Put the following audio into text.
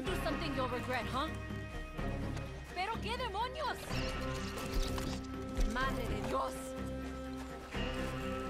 Don't do something you'll regret, huh? ¿Pero qué demonios? Madre de Dios!